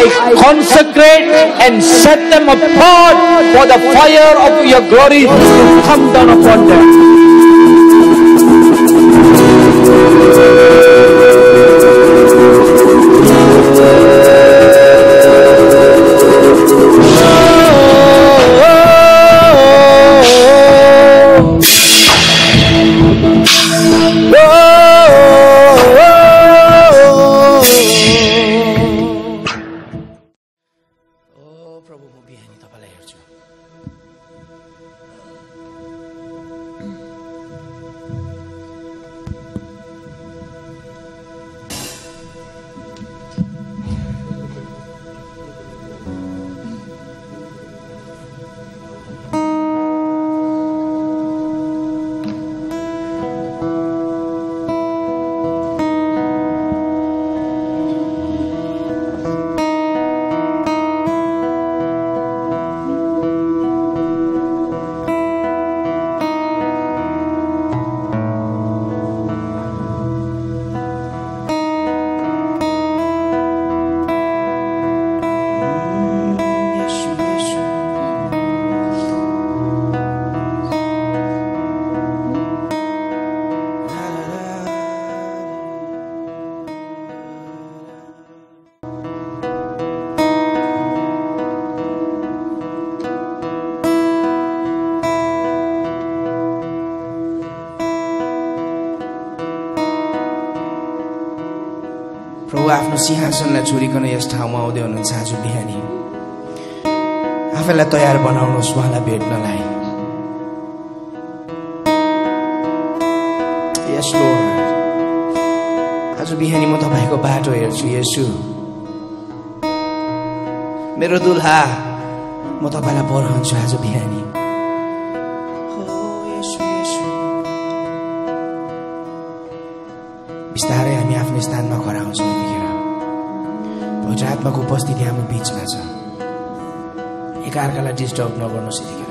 I consecrate and set them apart for the fire of your glory to come down upon them. प्रभु आफ्नो सिंहासनलाई छोडिकन यस ठाउँमा आउँदै हुनुहुन्छ आज बिहानी आफैलाई तयार बनाउनुहोस् उहाँलाई भेट्नलाई यस लर्ड आज बिहानी म तपाईको बाटो हेर्छु येशू मेरो दुल्हा म तपाईलाई पर्खन्छु आज बिहानी बिस्तारै हामी आफ्नो स्थानमा खडा हुन्छौँ यतिखेर पवित्र आत्माको उपस्थिति हाम्रो बीचमा छ एकअर्कालाई डिस्टर्ब नगर्नुहोस् यतिखेर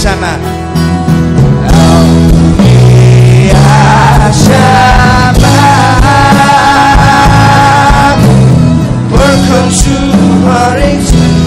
आशामा पर्खन्छु हरेक क्षण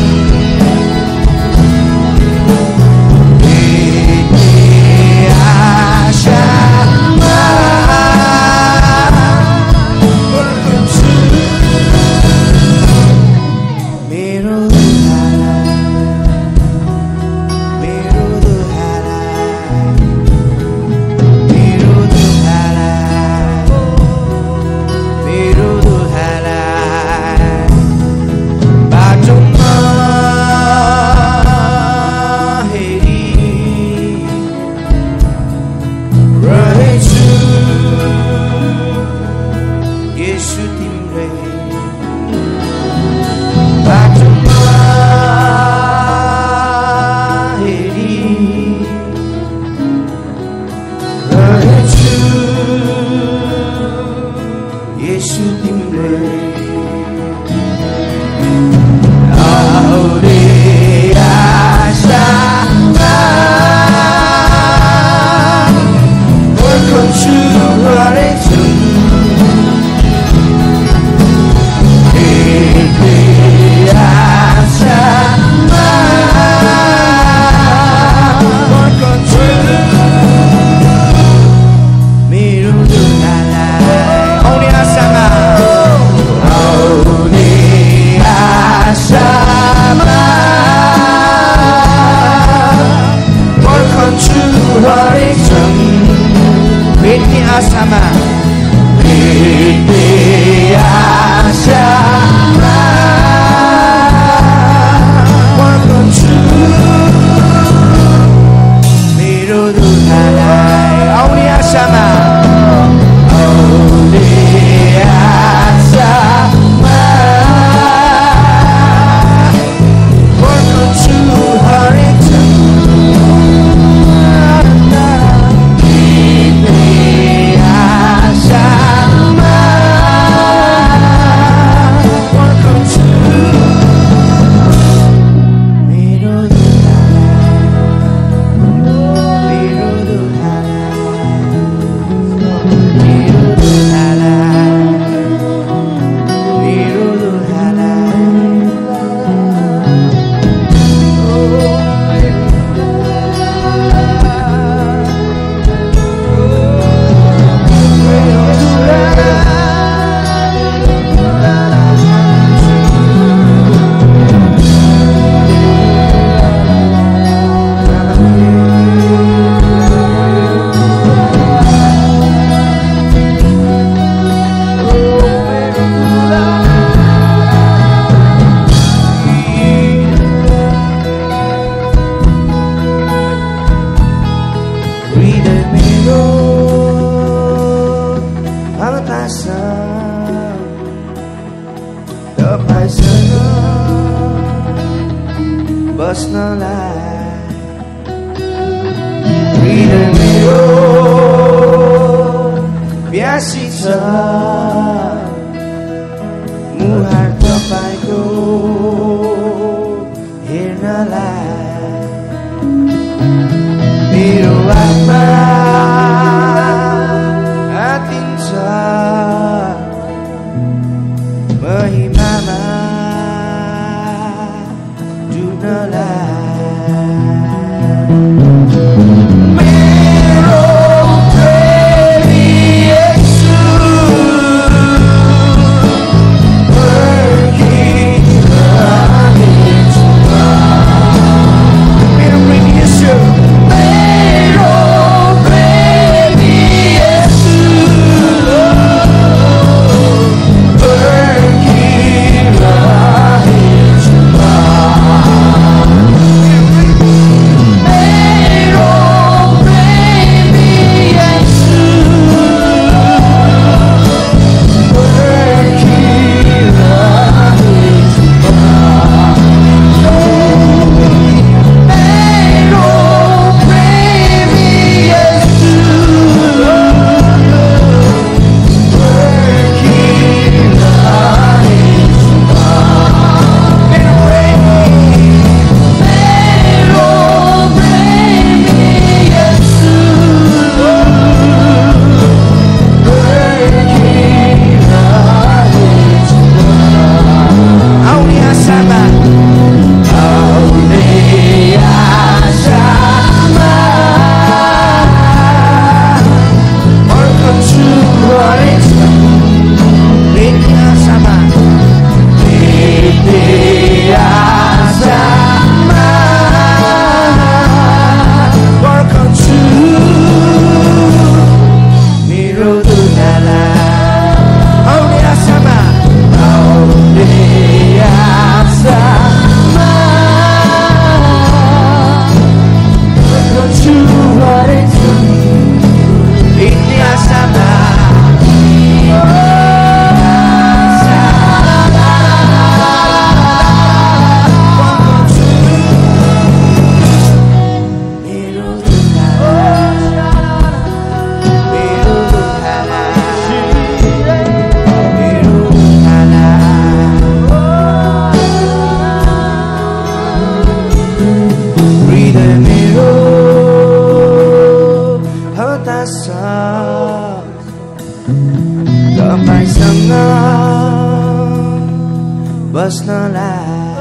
बस्नलाई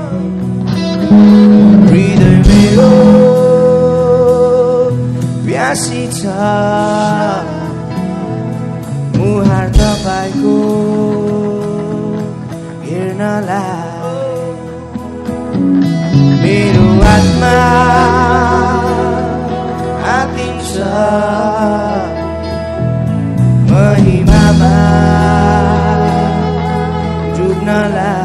हृदय मेरो प्यासी छ मुहार तपाईको हेर्नलाई मेरो आत्मा आतिन्छ महिमामा डुब्नलाई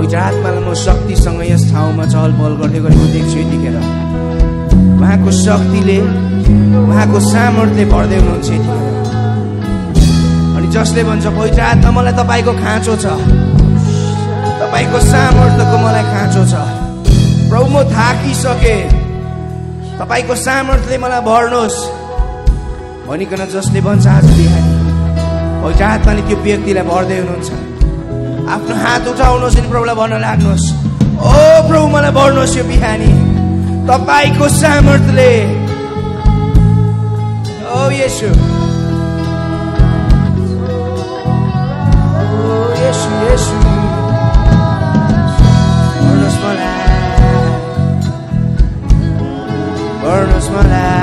पवित्र आत्मालाई म शक्तिसँग यस ठाउँमा चहल पहल गर्दै गरेको देख्छु यतिखेर। उहाँको शक्तिले उहाँको सामर्थ्यले भर्दै हुनुहुन्छ यतिखेर। अनि जसले भन्छ पवित्र आत्मा मलाई तपाईको खाँचो छ, तपाईको सामर्थ्यको मलाई खाँचो छ प्रभु, म थाकिसके, तपाईको सामर्थ्यले मलाई भर्नुहोस् भनिकन जसले भन्छ आज बिहानी पवित्र आत्माले त्यो व्यक्तिलाई भर्दै हुनुहुन्छ। आफ्नो हात उठाउनुहोस् अनि प्रभुलाई भन्न लाग्नुहोस्, ओ प्रभु मलाई भर्नुहोस् यो बिहानी तपाईको सामर्थ्यले। ओ येशू, ओ येशू, येशू भर्नुहोस् मलाई, भर्नुहोस् मलाई।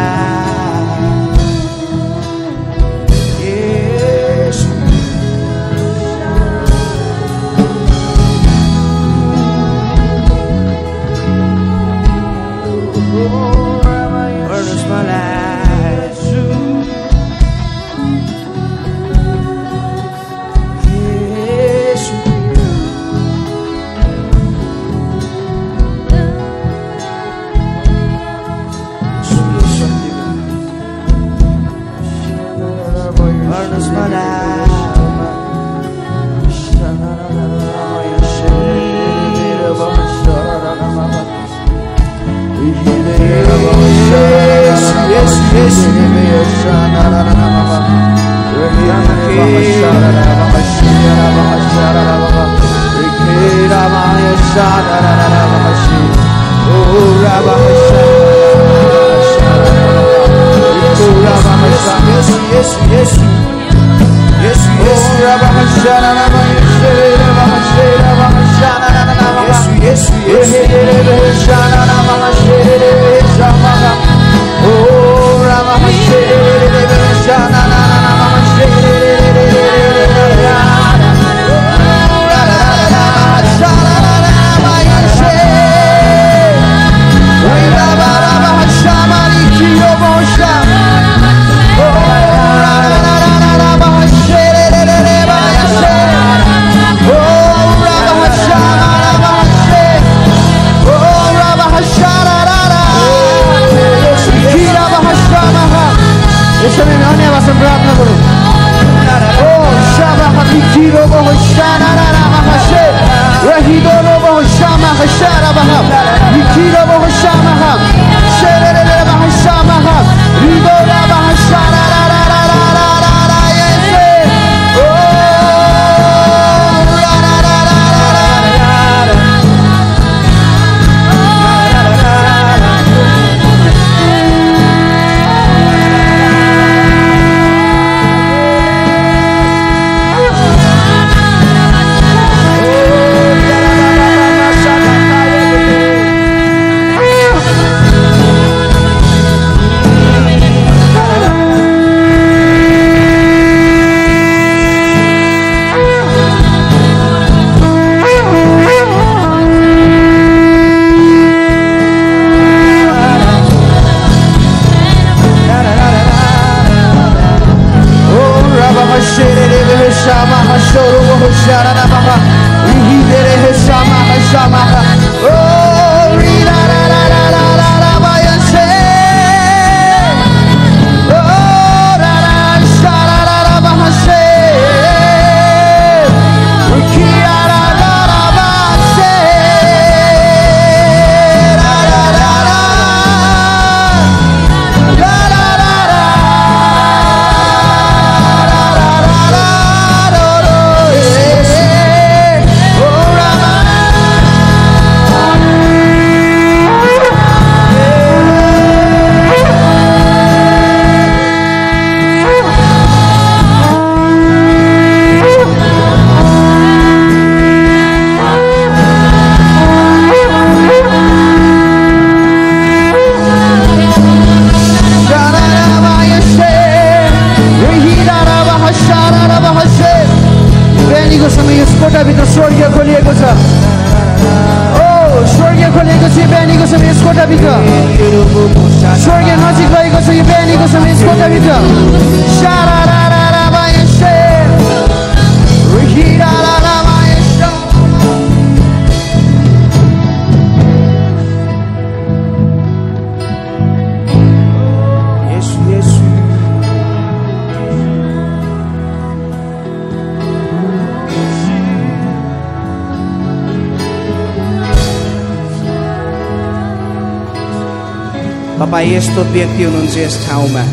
तपाईँ यस्तो व्यक्ति हुनुहुन्छ यस ठाउँमा।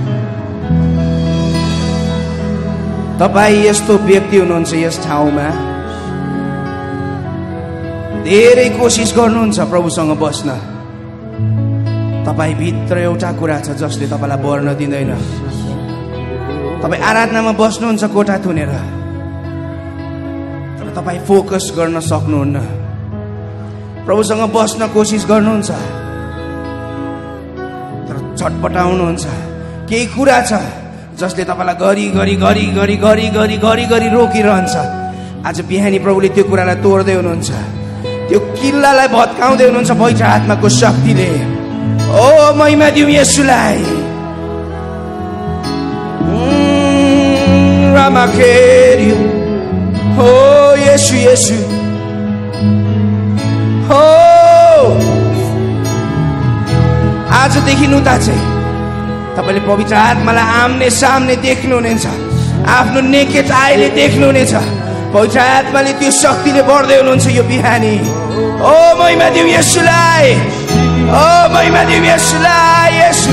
तपाईँ यस्तो व्यक्ति हुनुहुन्छ यस ठाउँमा। धेरै कोसिस गर्नुहुन्छ प्रभुसँग बस्न। तपाईँ भित्र एउटा कुरा छ जसले तपाईलाई बढ्न दिँदैन। तपाईँ आराधनामा बस्नुहुन्छ कोठा थुनेर, तर तपाईँ फोकस गर्न सक्नुहुन्न। प्रभुसँग बस्न कोसिस गर्नुहुन्छ तर छटपटाउनुहुन्छ। केही कुरा छ जसले तपाईलाई गरी गरी गरी गरी गरी गरी गरी गरी रोकिरहन्छ। आज बिहानी प्रभुले त्यो कुरालाई तोड्दै हुनुहुन्छ। त्यो किल्लालाई भत्काउँदै हुनुहुन्छ पवित्र आत्माको शक्तिले। ओ महिमा दिउँ येशूलाई। रामाखेरी हो येशू येशू हो। आजदेखि उता चाहिँ तपाईले पवित्र आत्मालाई आम्ने सामने देख्नुहुनेछ। आफ्नो नेकेट आईले देख्नुहुनेछ। पवित्र आत्माले त्यो शक्तिले बढ्दै हुनुहुन्छ यो बिहानी। ओ महिमा दिउँ येशूलाई। ओ महिमा दिउँ येशूलाई। येशू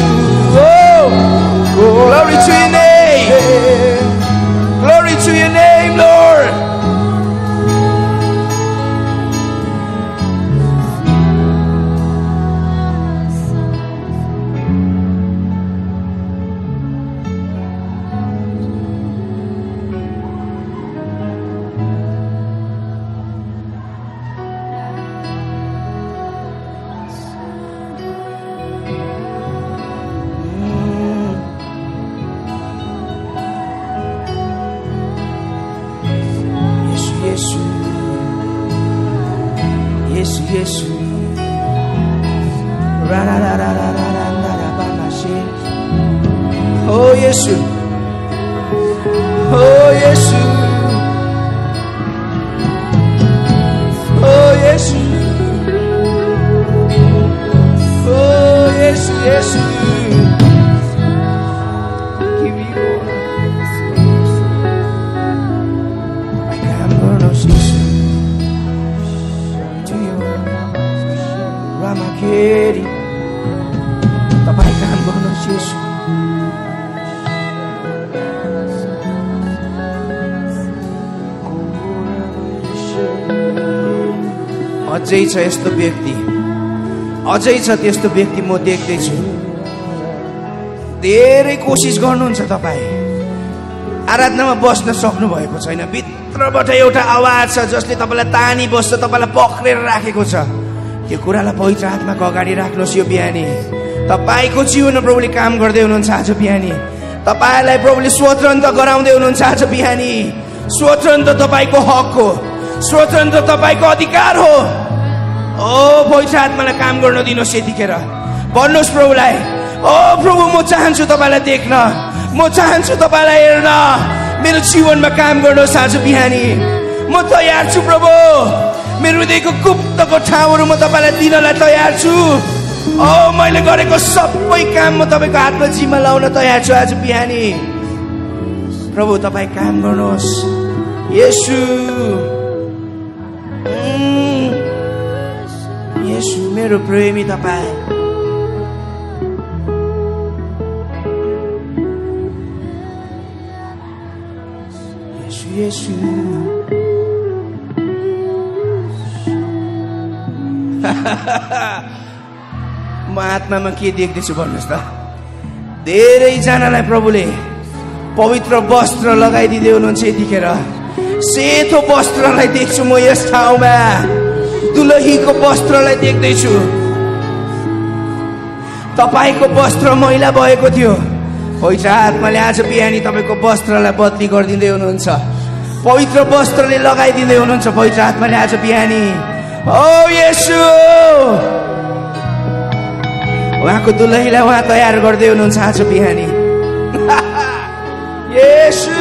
glory to your name. Glory to your name, Lord. Oh Yesu, oh Yesu, oh Yesu, oh Yesu, Yesu. Give you all. I can't burn us, Yesu. To you, Ramakeri. Tapai can't burn us, Yesu. अझै छ यस्तो व्यक्ति, अझै छ त्यस्तो व्यक्ति म देख्दैछु। धेरै कोसिस गर्नुहुन्छ तपाईँ, आराधनामा बस्न सक्नु भएको छैन। भित्रबाट एउटा आवाज छ जसले तपाईँलाई तानी बस्छ, तपाईँलाई पक्रेर राखेको छ। त्यो कुरालाई पवित्र आत्माको अगाडि राख्नुहोस् यो बिहानी। तपाईँको जीवनमा प्रभुले काम गर्दै हुनुहुन्छ आज बिहानी। तपाईँलाई प्रभुले स्वतन्त्र गराउँदै हुनुहुन्छ आज बिहानी। स्वतन्त्र तपाईँको हक हो, स्वतन्त्र तपाईँको अधिकार हो। ओ पवित्र आत्मालाई काम गर्न दिनुहोस् यतिखेर। भन्नुहोस् प्रभुलाई, ओ प्रभु म चाहन्छु तपाईँलाई देख्न, म चाहन्छु तपाईँलाई हेर्न। मेरो जीवनमा काम गर्नुहोस् आज बिहानी। म तयार छु प्रभु। मेरो हृदयको गुप्तको ठाउँहरू म तपाईँलाई दिनलाई तयार छु। ओ मैले गरेको सबै काम म तपाईँको हातमा जिम्मा लाउन तयार छु आज बिहानी। प्रभु तपाईँ काम गर्नुहोस्। येशू, येशू मेरो प्रेमी तपाईँ। येशू येशू म आत्मामा के देख्दैछु भन्नुहोस् त। धेरैजनालाई प्रभुले पवित्र वस्त्र लगाइदिँदै हुनुहुन्छ यतिखेर। सेतो वस्त्रलाई देख्छु म यस ठाउँमा। दुलहीको वस्त्रलाई देख्दैछु। तपाईको वस्त्र मैला भएको थियो, पवित्र आत्माले आज बिहानी तपाईको वस्त्रलाई बदली गरिदिँदै हुनुहुन्छ। पवित्र वस्त्रले लगाइदिँदै हुनुहुन्छ पवित्र आत्माले आज बिहानी। ओ येशू, उहाँको दुलहीलाई उहाँ तयार गर्दै हुनुहुन्छ आज बिहानी। येशू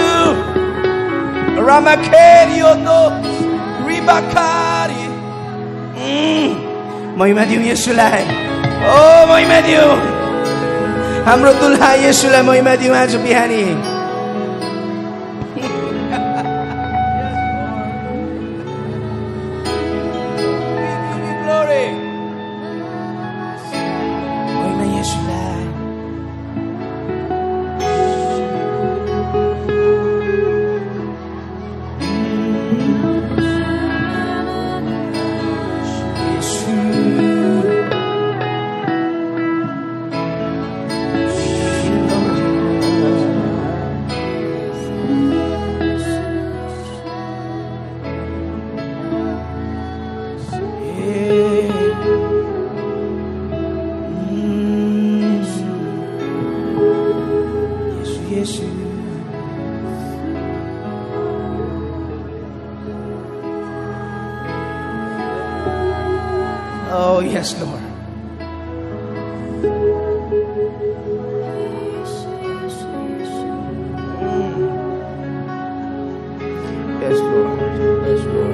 रामाखेरियोनो रिबाकारी। महिमा दिउँ येशूलाई। ओ महिमा दिउँ हाम्रो दुल्हा येशूलाई महिमा दिउँ आज बिहानी। महिमा येशू। Oh, yes, Lord. Yes, Lord. Yes, Lord.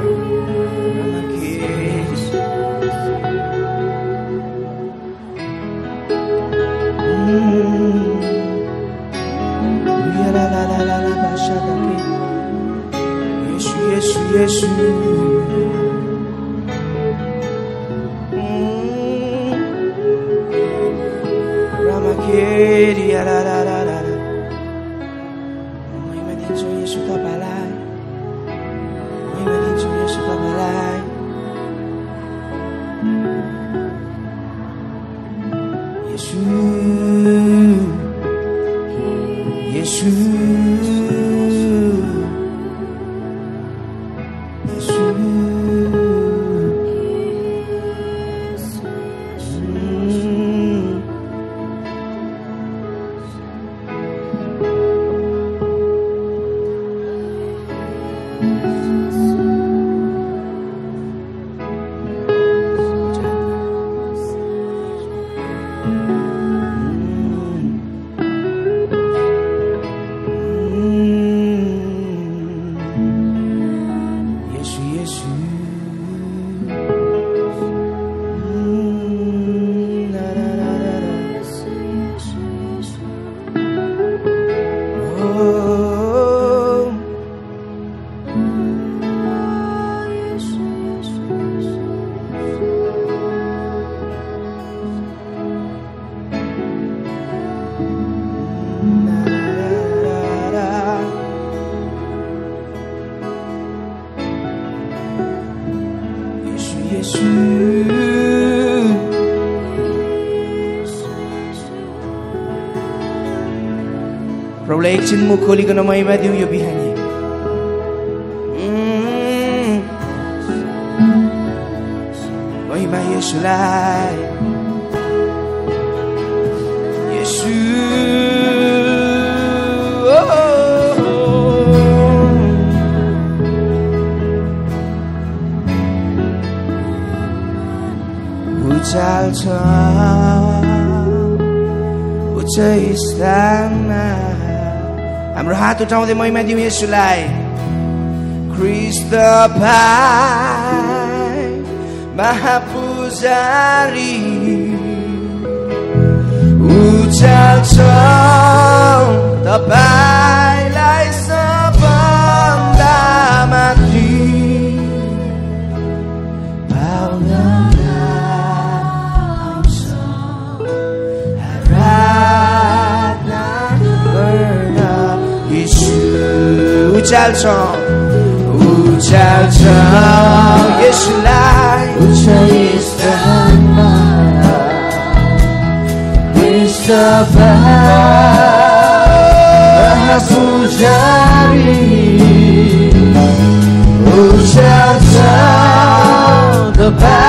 Yes, yes, Ramakeri, प्रभुलाई एकछिन मुख खोलिकन महिमा दिउँ यो बिहानी। महिमा येशूलाई, येशू उचाल्छ उच्च स्थानमा। हाम्रो हात उठाउँदै महिमा दिउँ येशूलाई। ख्रीष्ट भाइ महापुजारी उचाल्छ तपाईलाई सबभन्दा माथि। उचाल्छ उचाल्छ येशूलाई उच्च स्थानमा। ख्रीष्ट महापुजारी उचाल्छ तपाईलाई